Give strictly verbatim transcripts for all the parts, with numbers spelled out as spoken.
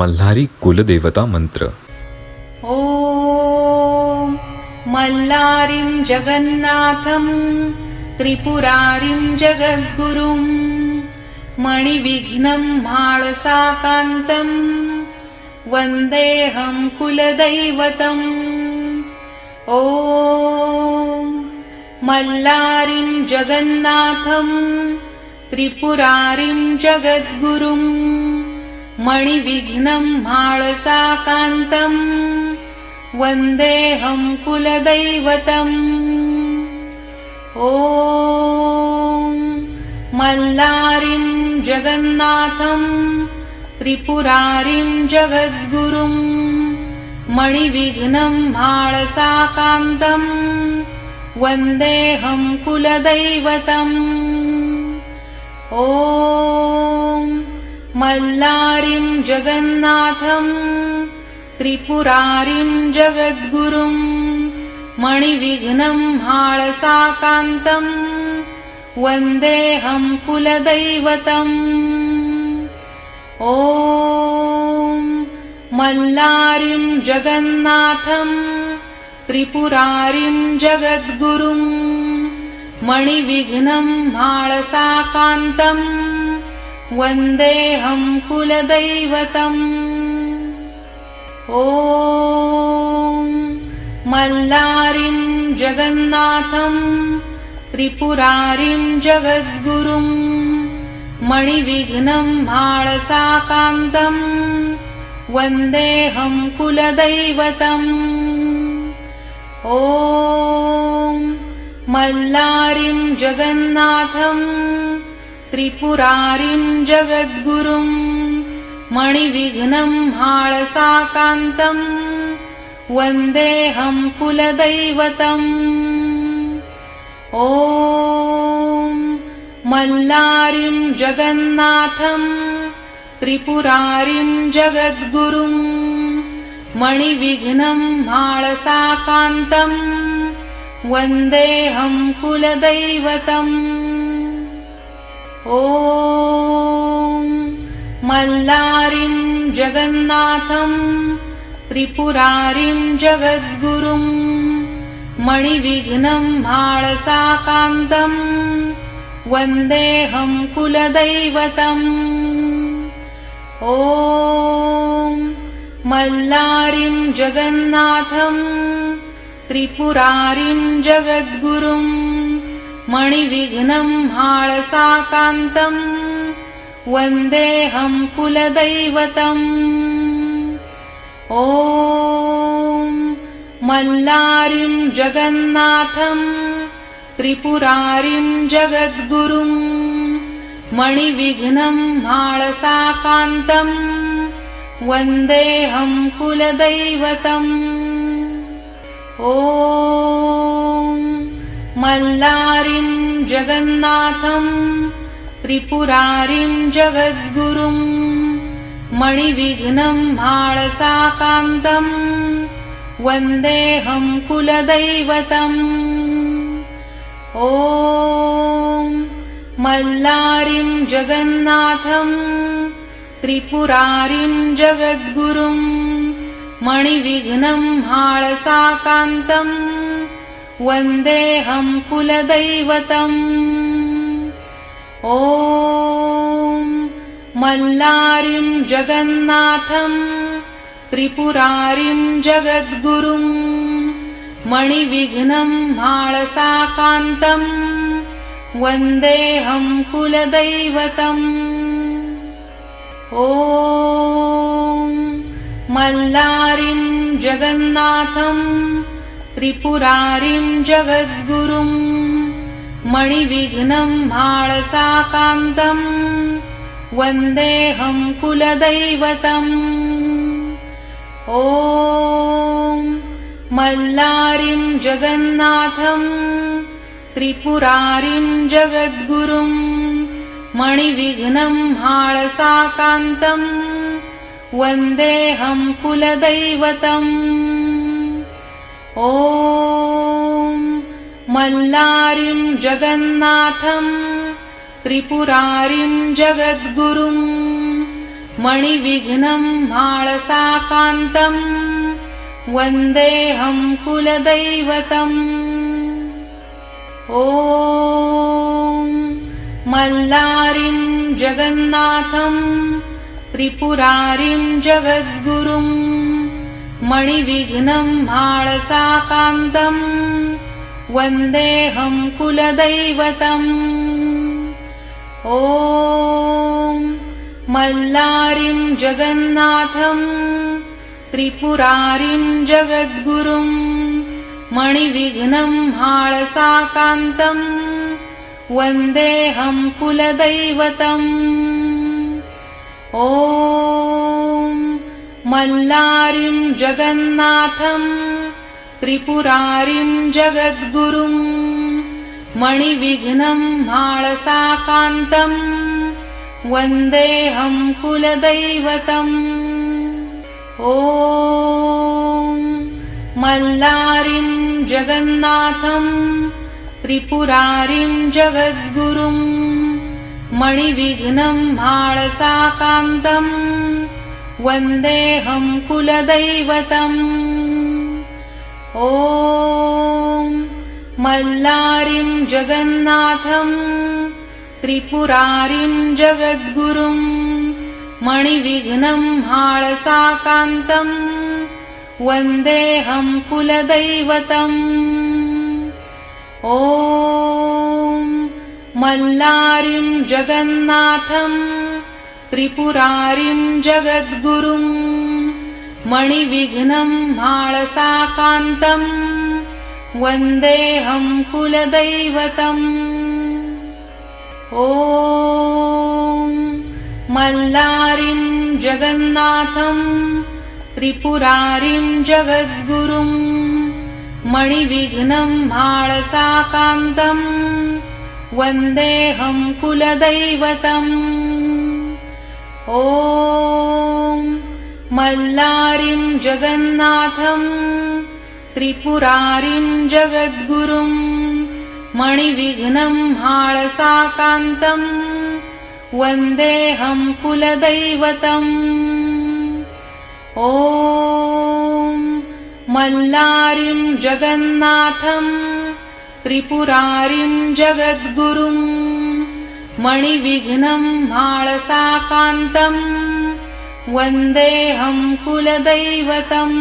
मल्हारी कुलदेवता मंत्र। ॐ मल्लारिं जगन्नाथं त्रिपुरारिं जगद्गुरुं मणिविघ्नं माळसाकान्तं वन्देऽहं कुलदैवतम्। ॐ मल्लारिं जगन्नाथं त्रिपुरारिं जगद्गुरुं मणिविघ्नं माळसाकान्तं वन्देऽहं कुलदैवतम्। ॐ मल्लारिं जगन्नाथं त्रिपुरारिं जगद्गुरुं मणिविघ्नं माळसाकान्तं वन्देऽहं कुलदैवतम्। ॐ मल्लारिं जगन्नाथं त्रिपुरारिं जगद्गुरुं मणिविघ्नं माळसाकान्तं वन्देऽहं कुलदैवतम्। ॐ मल्लारिं जगन्नाथं त्रिपुरारिं जगद्गुरुं मणिविघ्नं माळसाकान्तं वन्देऽहं कुलदैवतम्। ॐ मल्लारिं जगन्नाथं त्रिपुरारिं जगद्गुरुं मणिविघ्नं माळसाकान्तं वन्देऽहं कुलदैवतम्। ॐ मल्लारिं जगन्नाथं त्रिपुरारिं जगद्गुरुं मणिविघ्नं माळसाकान्तं वन्देऽहं कुलदैवतम्। ॐ मल्लारिं जगन्नाथं त्रिपुरारिं जगद्गुरुं मणिविघ्नं माळसाकान्तं वन्देऽहं कुलदैवतम्। ॐ मल्लारिं जगन्नाथं त्रिपुरारिं जगद्गुरुं मणिविघ्नं माळसाकान्तं वन्देऽहं कुलदैवतम्। ॐ मल्लारिं जगन्नाथं त्रिपुरारिं जगद्गुरुं मणिविघ्नं माळसाकान्तं वन्देऽहं कुलदैवतम्। ॐ मल्लारिं जगन्नाथं त्रिपुरारिं जगद्गुरुं मणिविघ्नं माळसाकान्तं वन्देऽहं कुलदैवतम्। ॐ मल्लारिं जगन्नाथं त्रिपुरारिं जगद्गुरुं मणिविघ्नं माळसाकान्तं वन्देऽहं कुलदैवतम्। ॐ मल्लारिं जगन्नाथं त्रिपुरारिं जगद्गुरुं मणिविघ्नं माळसाकान्तं वन्देऽहं कुलदैवतम्। ॐ मल्लारिं जगन्नाथं त्रिपुरारिं जगद्गुरुं मणिविघ्नं माळसाकान्तं वन्देऽहं कुलदैवतम्। ॐ मल्लारिं जगन्नाथं त्रिपुरारिं जगद्गुरुं मणिविघ्नं माळसाकान्तं वन्देऽहं कुलदैवतम्। ॐ मल्लारिं जगन्नाथं त्रिपुरारिं जगद्गुरुं मणिविघ्नं माळसाकान्तं वन्देऽहं कुलदैवतम्। ॐ मल्लारिं जगन्नाथं त्रिपुरारिं जगद्गुरुं मणिविघ्नं म्हाळसाकान्तं वन्देऽहं कुलदैवतम्। ॐ मल्लारिं जगन्नाथं त्रिपुरारिं जगद्गुरुं मणिविघ्नं म्हाळसाकान्तं वन्देऽहं कुलदैवतम्। ॐ मल्लारिं जगन्नाथं त्रिपुरारिं जगद्गुरुं मणिविघ्नं म्हाळसाकान्तं वन्देऽहं कुलदैवतम्। ॐ मल्लारिं जगन्नाथं त्रिपुरारिं जगद्गुरुं मणिविघ्नं म्हाळसाकान्तं वन्देऽहं कुलदैवतम्। ॐ मल्लारिं जगन्नाथं त्रिपुरारिं जगद्गुरुं मणिविघ्नं म्हाळसाकान्तं वन्देऽहं कुलदैवतम्। ॐ मल्लारिं जगन्नाथं त्रिपुरारिं जगद्गुरुं मणिविघ्नं म्हाळसाकान्तं वन्देऽहं कुलदैवतम्। ॐ मल्लारिं जगन्नाथं त्रिपुरारिं जगद्गुरुं मणिविघ्नं म्हाळसाकान्तं वन्देऽहं कुलदैवतम्। ॐ मल्लारिं जगन्नाथं त्रिपुरारिं जगद्गुरुं मणिविघ्नं म्हाळसाकान्तं वन्देऽहं कुलदैवतम्। ॐ मल्लारिं जगन्नाथं त्रिपुरारिं जगद्गुरुं मणिविघ्नं म्हाळसाकान्तं वन्देऽहं कुलदैवतम्। ॐ मल्लारिं जगन्नाथं त्रिपुरारिं जगद्गुरुं मणिविघ्नं म्हाळसाकान्तं वन्देऽहं कुलदैवतम्।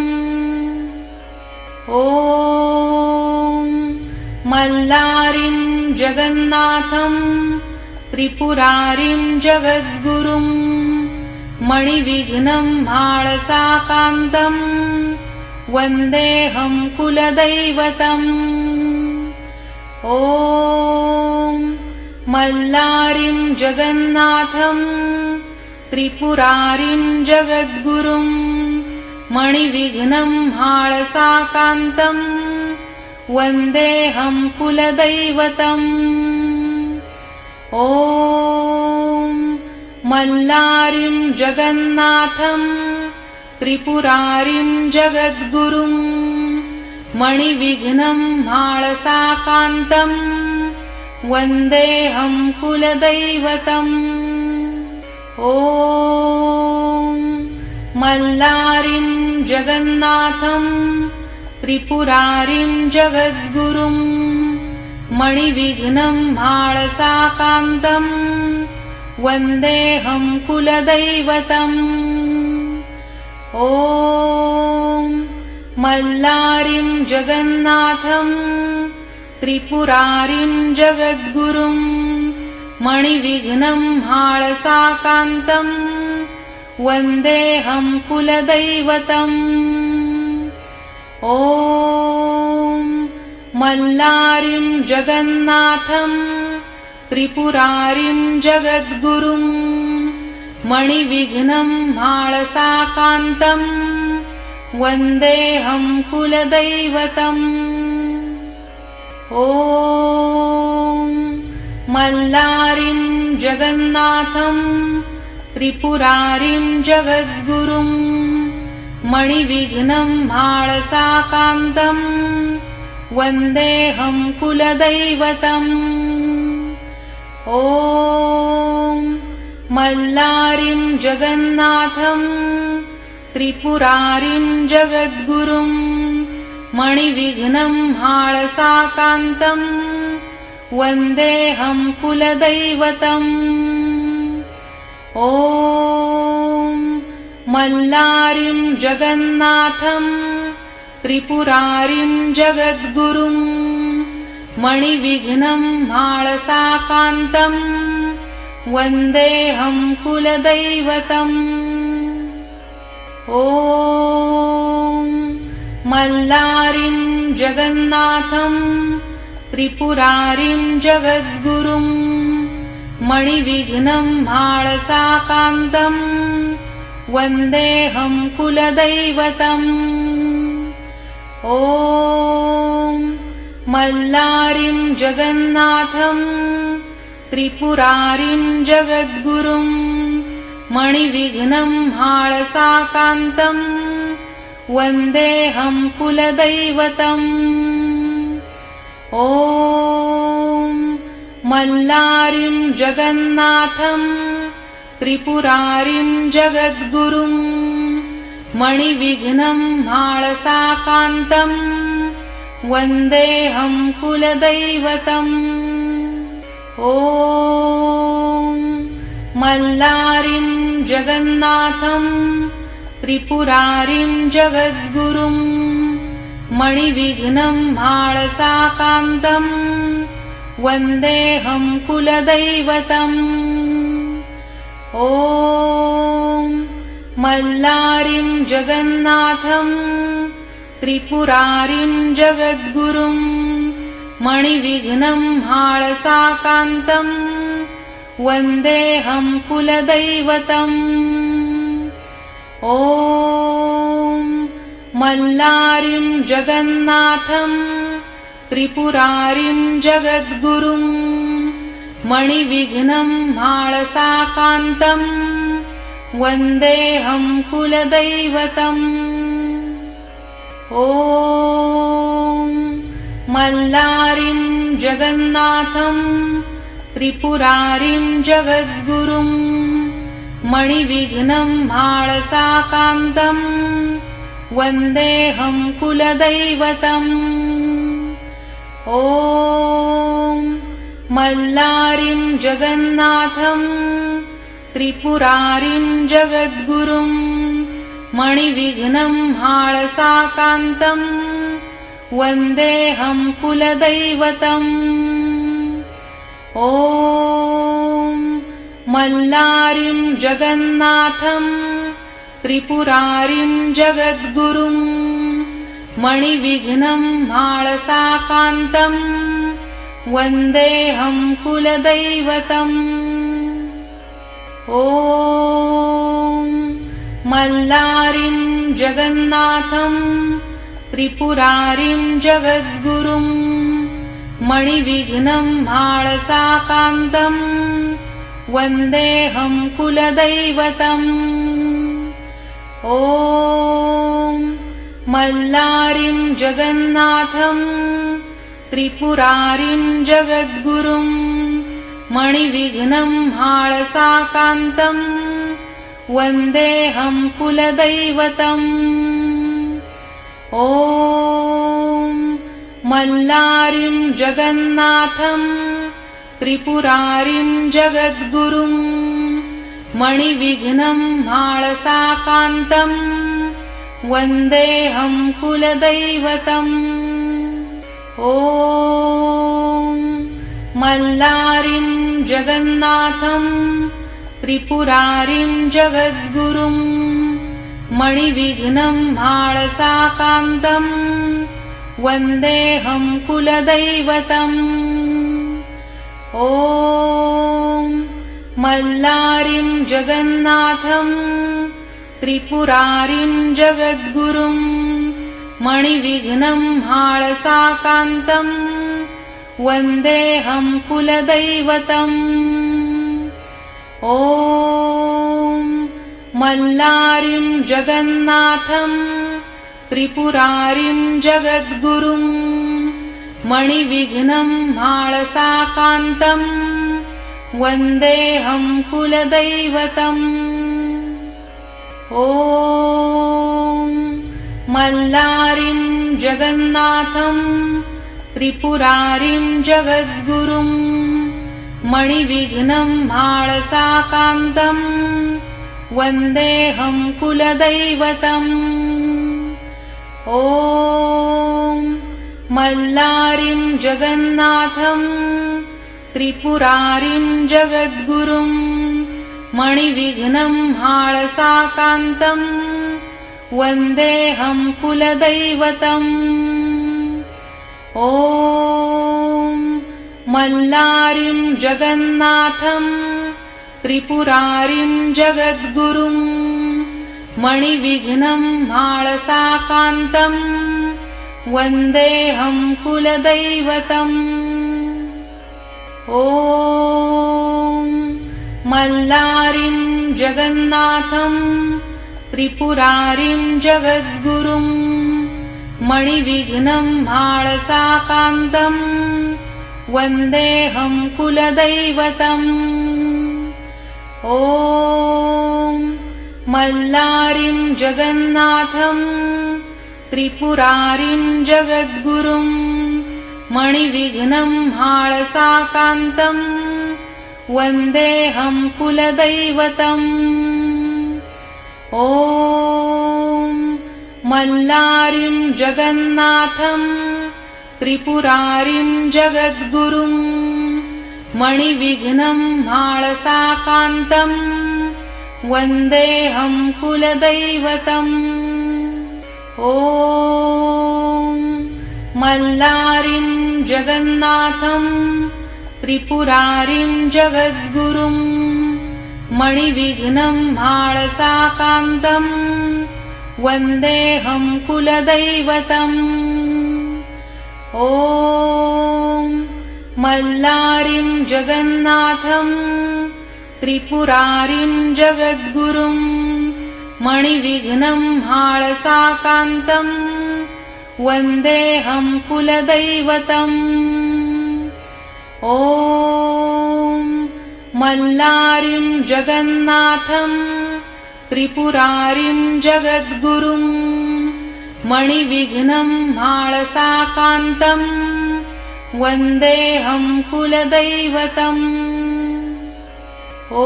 ॐ मल्लारिं जगन्नाथं त्रिपुरारिं जगद्गुरुं मणिविघ्नं म्हाळसाकान्तं वन्देऽहं कुलदैवतम्। ॐ मल्लारिं जगन्नाथं त्रिपुरारिं जगद्गुरुं मणिविघ्नं म्हाळसाकान्तं वन्देऽहं कुलदैवतम्। ॐ मल्लारिं जगन्नाथं त्रिपुरारिं जगद्गुरुं मणिविघ्नं म्हाळसाकान्तं वन्देऽहं कुलदैवतम्। ॐ मल्लारिं जगन्नाथं त्रिपुरारिं जगद्गुरुं मणिविघ्नं म्हाळसाकान्तं वन्देऽहं कुलदैवतम्। ॐ मल्लारिं जगन्नाथं त्रिपुरारिं जगद्गुरुं मणिविघ्नं म्हाळसाकान्तं वन्देऽहं कुलदैवतम्। ॐ मल्लारिं जगन्नाथं त्रिपुरारिं जगद्गुरुं मणिविघ्नं म्हाळसाकान्तं वन्देऽहं कुलदैवतम्। ॐ मल्लारिं जगन्नाथं त्रिपुरारिं जगद्गुरुं मणिविघ्नं म्हाळसाकान्तं वन्देऽहं कुलदैवतम्। ॐ मल्लारिं जगन्नाथं त्रिपुरारिं जगद्गुरुं मणिविघ्नं हाळसाकान्तं वन्देऽहं कुलदैवतम्। ॐ मल्लारिं जगन्नाथं त्रिपुरारिं जगद्गुरुं मणिविघ्नं हाळसाकान्तं वन्देऽहं कुलदैवतम्। ॐ मल्लारिं जगन्नाथं त्रिपुरारिं जगद्गुरुं मणिविघ्नं हाळसाकान्तं वन्देऽहं कुलदैवतम्। ॐ मल्लारिं जगन्नाथं त्रिपुरारिं जगद्गुरुं मणिविघ्नं हाळसाकान्तं वन्देऽहं कुलदैवतम्। ॐ मल्लारिं जगन्नाथं त्रिपुरारिं जगद्गुरुं मणिविघ्नं हाळसाकान्तं वन्देऽहं कुलदैवतम्। ॐ मल्लारिं जगन्नाथं त्रिपुरारिं जगद्गुरुं मणिविघ्नं हाळसाकान्तं वन्देऽहं कुलदैवतम्। ॐ मल्लारिं जगन्नाथं त्रिपुरारिं जगद्गुरुं मणिविघ्नं हाळसाकान्तं वन्देऽहं कुलदैवतम्। ॐ मल्लारिं जगन्नाथं त्रिपुरारिं जगद्गुरुं मणिविघ्नं हाळसाकान्तं वन्देऽहं कुलदैवतम्। ॐ मल्लारिं जगन्नाथं त्रिपुरारिं जगद्गुरुं मणिविघ्नं हाळसाकान्तं वन्देऽहं कुलदैवतम्। ॐ मल्लारिं जगन्नाथं त्रिपुरारिं जगद्गुरुं मणिविघ्नं हाळसाकान्तं वन्देऽहं कुलदैवतम्। ॐ मल्लारिं जगन्नाथं त्रिपुरारिं जगद्गुरुं मणिविघ्नं हाळसाकान्तं वन्देऽहं कुलदैवतम्। ॐ मल्लारिं जगन्नाथं त्रिपुरारिं जगद्गुरुं मणिविघ्नं हाळसाकान्तं वन्देऽहं कुलदैवतम्। ॐ मल्लारिं जगन्नाथं त्रिपुरारिं जगद्गुरुं मणिविघ्नं हाळसाकान्तं वन्देऽहं कुलदैवतम्। ॐ मल्लारिं जगन्नाथं त्रिपुरारिं जगद्गुरुं मणिविघ्नं हाळसाकान्तं वन्देऽहं कुलदैवतम्। ॐ मल्लारिं जगन्नाथं त्रिपुरारिं जगद्गुरुं मणिविघ्नं हाळसाकान्तं वन्देऽहं कुलदैवतम्। ॐ मल्लारिं जगन्नाथं त्रिपुरारिं जगद्गुरुं मणिविघ्नं हाळसाकान्तं वन्देऽहं कुलदैवतम्। ॐ मल्लारिं जगन्नाथं त्रिपुरारिं जगद्गुरुं मणिविघ्नं हाळसाकान्तं वन्देऽहं कुलदैवतम्। ॐ मल्लारिं जगन्नाथं त्रिपुरारिं जगद्गुरुं मणिविघ्नं म्हाळसाकान्तं वन्देऽहं कुलदैवतम्। ॐ मल्लारिं जगन्नाथं त्रिपुरारिं जगद्गुरुं मणिविघ्नं म्हाळसाकान्तं वन्देऽहं कुलदैवतम्। ॐ मल्लारिं जगन्नाथं त्रिपुरारिं जगद्गुरुं मणिविघ्नं म्हाळसाकान्तं वन्देऽहं कुलदैवतम्। ॐ मल्लारिं जगन्नाथं त्रिपुरारिं जगद्गुरुं मणिविघ्नं म्हाळसाकान्तं वन्देऽहं कुलदैवतम्। ॐ मल्लारिं जगन्नाथं त्रिपुरारिं जगद्गुरुं मणिविघ्नं म्हाळसाकान्तं वन्देऽहं कुलदैवतम्। ॐ मल्लारिं जगन्नाथं त्रिपुरारिं जगद्गुरुं मणिविघ्नं म्हाळसाकान्तं वन्देऽहं कुलदैवतम्। ॐ मल्लारिं जगन्नाथं त्रिपुरारिं जगद्गुरुं मणिविघ्नं म्हाळसाकान्तं वन्देऽहं कुलदैवतम्। ॐ मल्लारिं जगन्नाथं त्रिपुरारिं जगद्गुरुं मणिविघ्नं म्हाळसाकान्तं वन्देऽहं कुलदैवतम्। ॐ मल्लारिं जगन्नाथं त्रिपुरारिं जगद्गुरुं मणिविघ्नं म्हाळसाकान्तं वन्देऽहं कुलदैवतम्। ॐ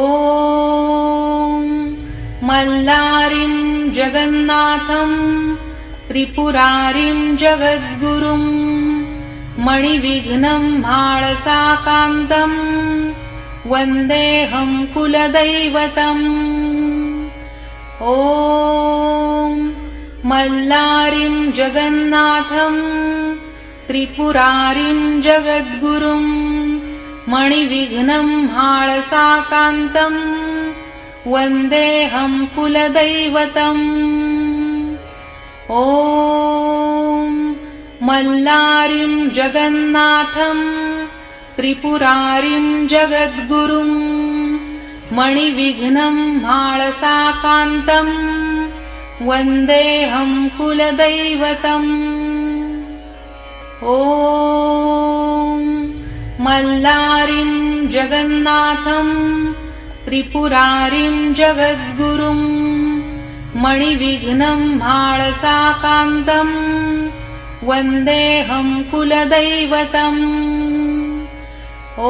मल्लारिं जगन्नाथं त्रिपुरारिं जगद्गुरुं मणिविघ्नं म्हाळसाकान्तं वन्देऽहं कुलदैवतम्। ॐ मल्लारिं जगन्नाथं त्रिपुरारिं जगद्गुरुं मणिविघ्नं म्हाळसाकान्तं वन्देऽहं कुलदैवतम्। ॐ मल्लारिं जगन्नाथं त्रिपुरारिं जगद्गुरुं मणिविघ्नं म्हाळसाकान्तं वन्देऽहं कुलदैवतम्। ॐ मल्लारिं जगन्नाथं त्रिपुरारिं जगद्गुरुं मणिविघ्नं म्हाळसाकान्तं वन्देऽहं कुलदैवतम्। ॐ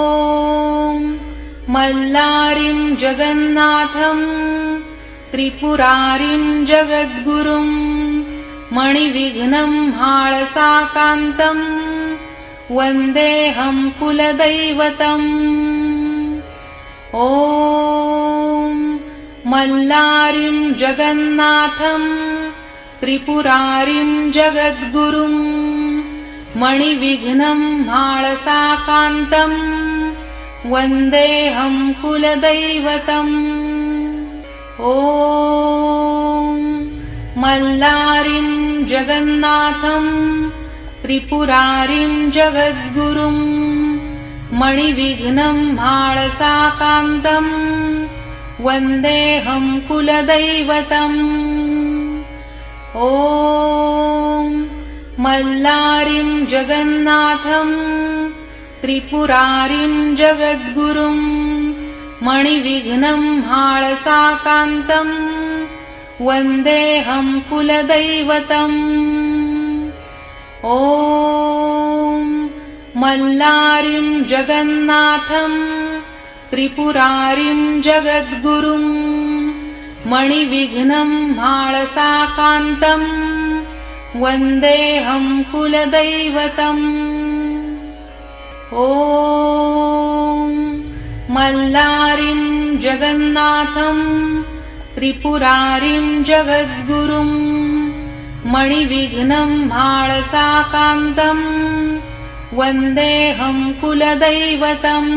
मल्लारिं जगन्नाथं त्रिपुरारिं जगद्गुरुं मणिविघ्नं म्हाळसाकान्तं वन्देऽहं कुलदैवतम्। ॐ मल्लारिं जगन्नाथं त्रिपुरारिं जगद्गुरुं मणिविघ्नं म्हाळसाकान्तं वन्देऽहं कुलदैवतम्। ॐ मल्लारिं जगन्नाथं त्रिपुरारिं जगद्गुरुं मणिविघ्नं म्हाळसाकान्तं वन्देऽहं कुलदैवतम्। ॐ मल्लारिं जगन्नाथं त्रिपुरारिं जगद्गुरुं मणिविघ्नं हाळसाकान्तं वन्देऽहं कुलदैवतम्। ॐ मल्लारिं जगन्नाथं त्रिपुरारिं जगद्गुरुं मणिविघ्नं हाळसाकान्तं वन्देऽहं कुलदैवतम्। ॐ मल्लारिं जगन्नाथं त्रिपुरारिं जगद्गुरुं मणिविघ्नं हाळसाकान्तं वन्देऽहं कुलदैवतम्।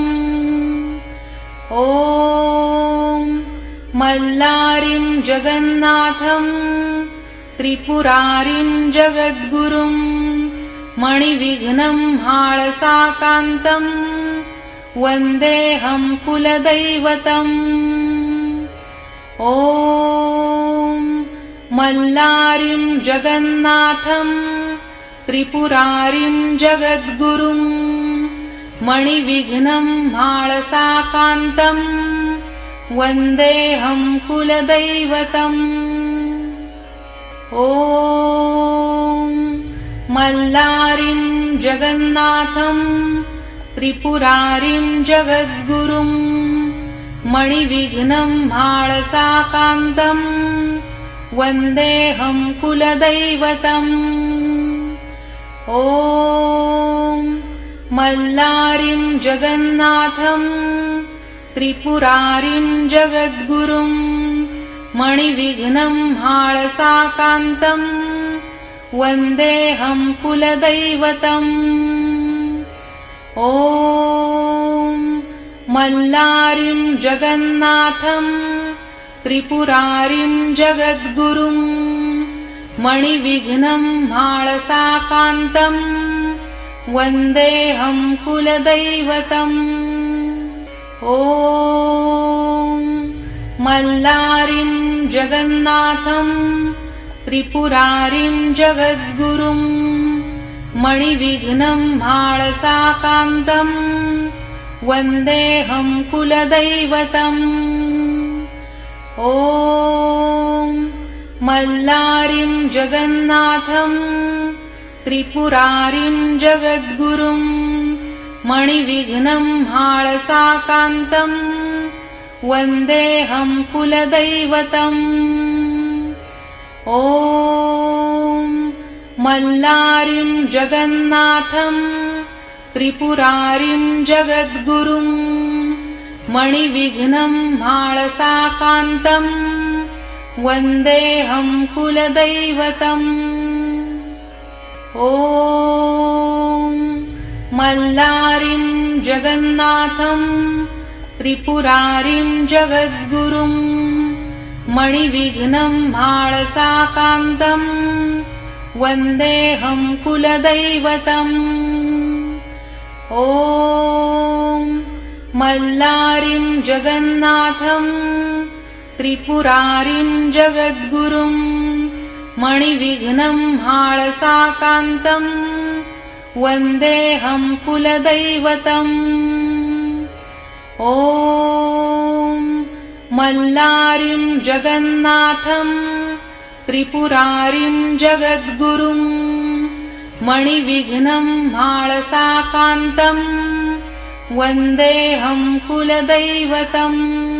ॐ मल्लारिं जगन्नाथं त्रिपुरारिं जगद्गुरुं मणिविघ्नं हाळसाकान्तं वन्देऽहं कुलदैवतम्। ॐ मल्लारिं जगन्नाथं त्रिपुरारिं जगद्गुरुं मणिविघ्नं हाळसाकान्तं वन्देऽहं कुलदैवतम्। ॐ मल्लारिं जगन्नाथं त्रिपुरारिं जगद्गुरुं मणिविघ्नं हाळसाकान्तं वन्देऽहं कुलदैवतम्। ॐ मल्लारिं जगन्नाथं त्रिपुरारिं जगद्गुरुं मणिविघ्नं हाळसाकान्तं वन्देऽहं कुलदैवतम्। ॐ मल्लारिं जगन्नाथं त्रिपुरारिं जगद्गुरुं मणिविघ्नं हाळसाकान्तं वन्देऽहं कुलदैवतम्। ॐ मल्लारिं जगन्नाथं त्रिपुरारिं जगद्गुरुं मणिविघ्नं हाळसाकान्तं वन्देऽहं कुलदैवतम्। ॐ मल्लारिं जगन्नाथं त्रिपुरारिं जगद्गुरुं मणिविघ्नं हाळसाकान्तं वन्देऽहं कुलदैवतम्। ॐ मल्लारिं जगन्नाथं त्रिपुरारिं जगद्गुरुं मणिविघ्नं हाळसाकान्तं वन्देऽहं कुलदैवतम्। ॐ मल्लारिं जगन्नाथं त्रिपुरारिं जगद्गुरुं मणिविघ्नं हाळसाकान्तं वन्देऽहं कुलदैवतम्। ॐ मल्लारिं जगन्नाथं त्रिपुरारिं जगद्गुरुं मणिविघ्नं हाळसाकान्तं वन्देऽहं कुलदैवतम्। ॐ मल्लारिं जगन्नाथं त्रिपुरारिं जगद्गुरुं मणिविघ्नं हाळसाकान्तं वन्देऽहं कुलदैवतम्।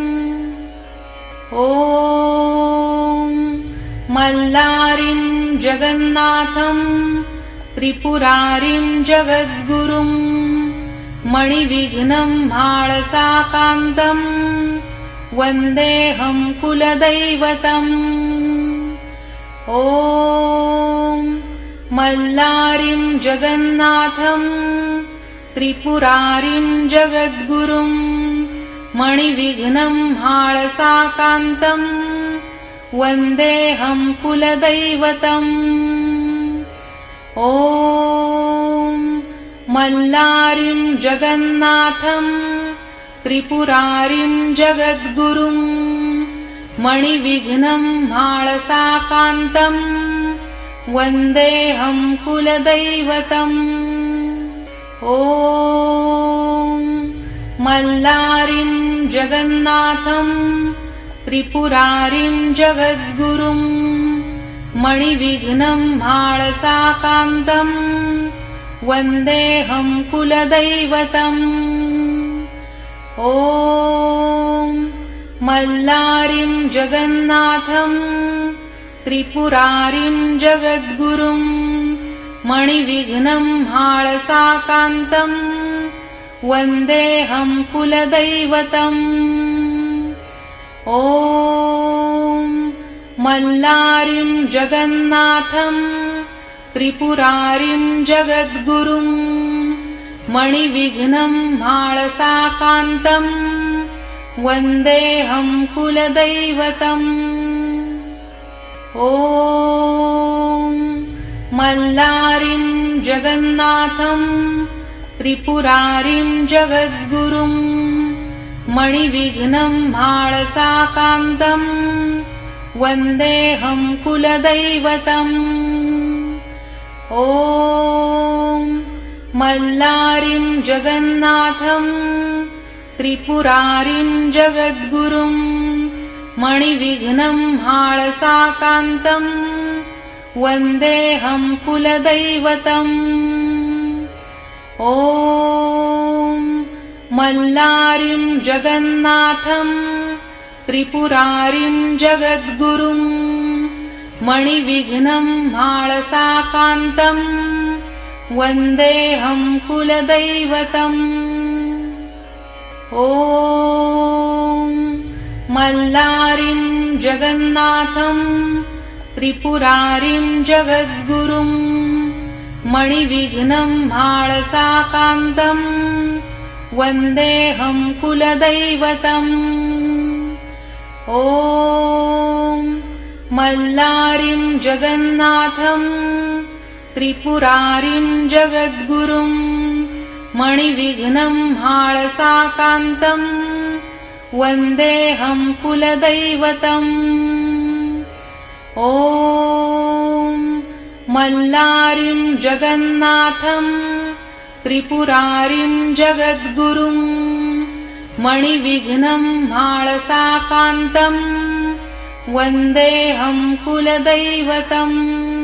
ॐ मल्लारिं जगन्नाथं त्रिपुरारिं जगद्गुरुं मणिविघ्नं हाळसाकान्तं वन्देऽहं कुलदैवतम्। ॐ मल्लारिं जगन्नाथं त्रिपुरारिं जगद्गुरुं मणिविघ्नं हाळसाकान्तं वन्देऽहं कुलदैवतम्। ॐ मल्लारिं जगन्नाथं त्रिपुरारिं जगद्गुरुं मणिविघ्नं हाळसाकान्तं वन्देऽहं कुलदैवतम्। ॐ मल्लारिं जगन्नाथं त्रिपुरारिं जगद्गुरुं मणिविघ्नं म्हाळसाकान्तं वन्देऽहं कुलदैवतम्। ॐ मल्लारिं जगन्नाथं त्रिपुरारिं जगद्गुरुं मणिविघ्नं म्हाळसाकान्तं वन्देऽहं कुलदैवतम्। ॐ मल्लारिं जगन्नाथं त्रिपुरारिं जगद्गुरुं मणिविघ्नं म्हाळसाकान्तं वन्देऽहं कुलदैवतम्। ॐ मल्लारिं जगन्नाथं त्रिपुरारिं जगद्गुरुं मणिविघ्नं म्हाळसाकान्तं वन्देऽहं कुलदैवतम्। ॐ मल्लारिं जगन्नाथं त्रिपुरारिं जगद्गुरुं मणिविघ्नं म्हाळसाकान्तं वन्देऽहं कुलदैवतम्। ॐ मल्लारिं जगन्नाथं त्रिपुरारिं जगद्गुरुं मणिविघ्नं म्हाळसाकान्तं वन्देऽहं कुलदैवतम्। ॐ मल्लारिं जगन्नाथं त्रिपुरारिं जगद्गुरुं मणिविघ्नं म्हाळसाकान्तं वन्देऽहं कुलदैवतम्। ॐ मल्लारिं जगन्नाथं त्रिपुरारिं जगद्गुरुं मणिविघ्नं म्हाळसाकान्तं वन्देऽहं कुलदैवतम्। ॐ मल्लारिं जगन्नाथं त्रिपुरारिं जगद्गुरुं मणिविघ्नं म्हाळसाकान्तं वन्देऽहं कुलदैवतम्।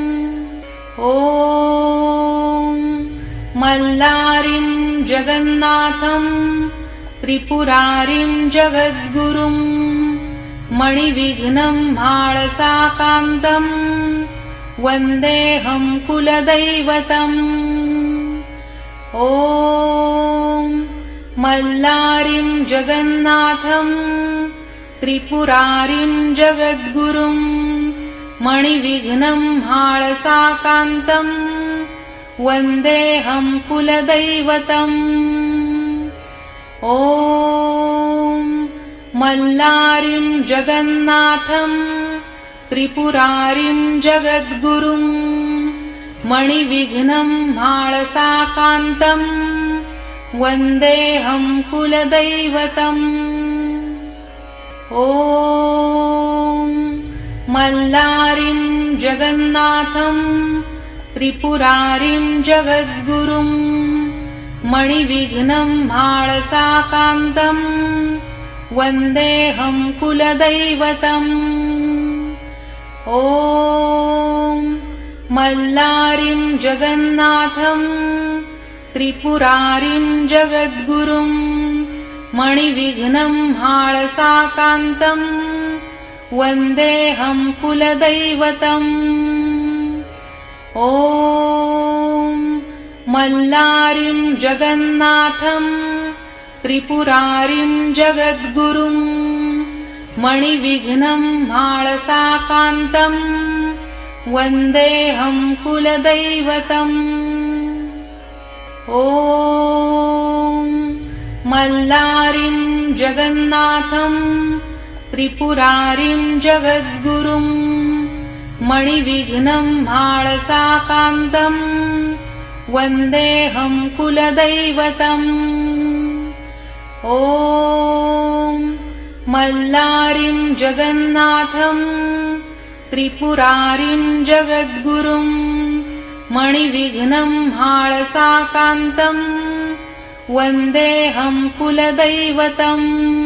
ॐ मल्लारिं जगन्नाथं त्रिपुरारिं जगद्गुरुं मणिविघ्नं म्हाळसाकान्तं वन्देऽहं कुलदैवतम्। ॐ मल्लारिं जगन्नाथं त्रिपुरारिं जगद्गुरुं मणिविघ्नं म्हाळसाकान्तं वन्देऽहं कुलदैवतम्। ॐ मल्लारिं जगन्नाथं त्रिपुरारिं जगद्गुरुं मणिविघ्नं म्हाळसाकान्तं वन्देऽहं कुलदैवतम्। ॐ मल्लारिं जगन्नाथं त्रिपुरारिं जगद्गुरुं मणिविघ्नं म्हाळसाकान्तं वन्देऽहं कुलदैवतम्। ॐ मल्लारिं जगन्नाथं त्रिपुरारिं जगद्गुरुं मणिविघ्नं म्हाळसाकान्तं वन्देऽहं कुलदैवतम्। ॐ मल्लारिं जगन्नाथं त्रिपुरारिं जगद्गुरुं मणिविघ्नं म्हाळसाकान्तं वन्देऽहं कुलदैवतम्। ॐ मल्लारिं जगन्नाथं त्रिपुरारिं जगद्गुरुं मणिविघ्नं म्हाळसाकान्तं वन्देऽहं कुलदैवतम्। ॐ मल्लारिं जगन्नाथं त्रिपुरारिं जगद्गुरुं मणिविघ्नं म्हाळसाकान्तं वन्देऽहं कुलदैवतम्।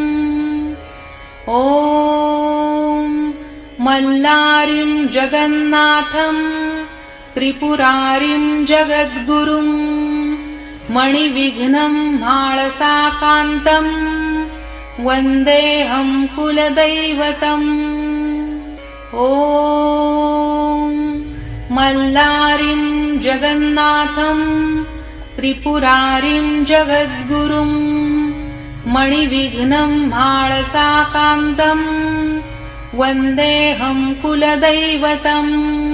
ॐ मल्लारिं जगन्नाथं त्रिपुरारिं जगद्गुरुं मणिविघ्नं म्हाळसाकान्तं वन्देऽहं कुलदैवतम्। ॐ मल्लारिं जगन्नाथं त्रिपुरारिं जगद्गुरुं मणिविघ्नं म्हाळसाकान्तं वन्देऽहं कुलदैवतम्।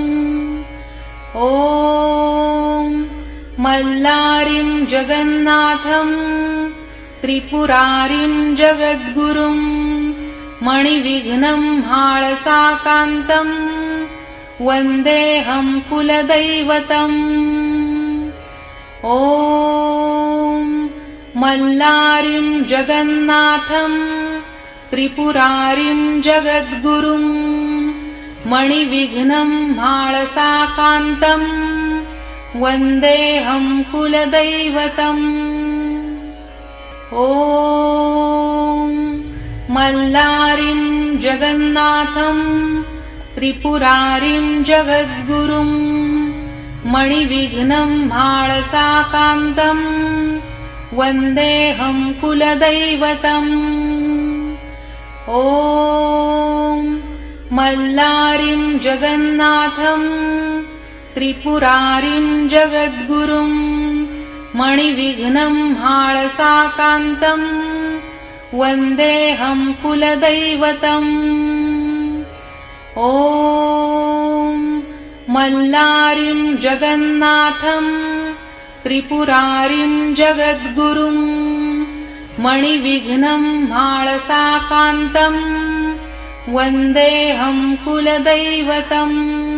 ॐ मल्लारिं जगन्नाथं त्रिपुरारिं जगद्गुरुं मणिविघ्नं म्हाळसाकान्तं वन्देऽहं कुलदैवतम्। ॐ मल्लारिं जगन्नाथं त्रिपुरारिं जगद्गुरुं मणिविघ्नं म्हाळसाकान्तं वन्देऽहं कुलदैवतम्। ॐ मल्लारिं जगन्नाथं त्रिपुरारिं जगद्गुरुं मणिविघ्नं म्हाळसाकान्तं वन्देऽहं कुलदैवतम्। ॐ मल्लारिं जगन्नाथं त्रिपुरारिं जगद्गुरुं मणिविघ्नं म्हाळसाकान्तं वन्देऽहं कुलदैवतम्। ॐ मल्लारिं जगन्नाथं त्रिपुरारिं जगद्गुरुं मणिविघ्नं म्हाळसाकान्तं वन्देऽहं कुलदैवतम्।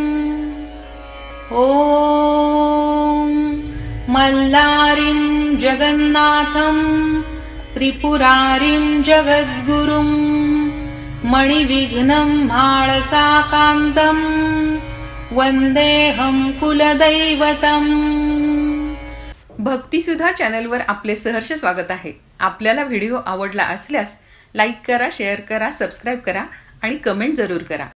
ॐ मल्लारिं जगन्नाथं त्रिपुरारिं जगद्गुरुं मणिविघ्नं म्हाळसाकान्तं वन्देऽहं कुलदैवतम्। भक्तिसुधा चॅनलवर आपले सहर्ष स्वागत आहे। आपल्याला व्हिडिओ आवडला असल्यास लाईक करा, शेअर करा, सबस्क्राईब करा आणि कमेंट जरूर करा।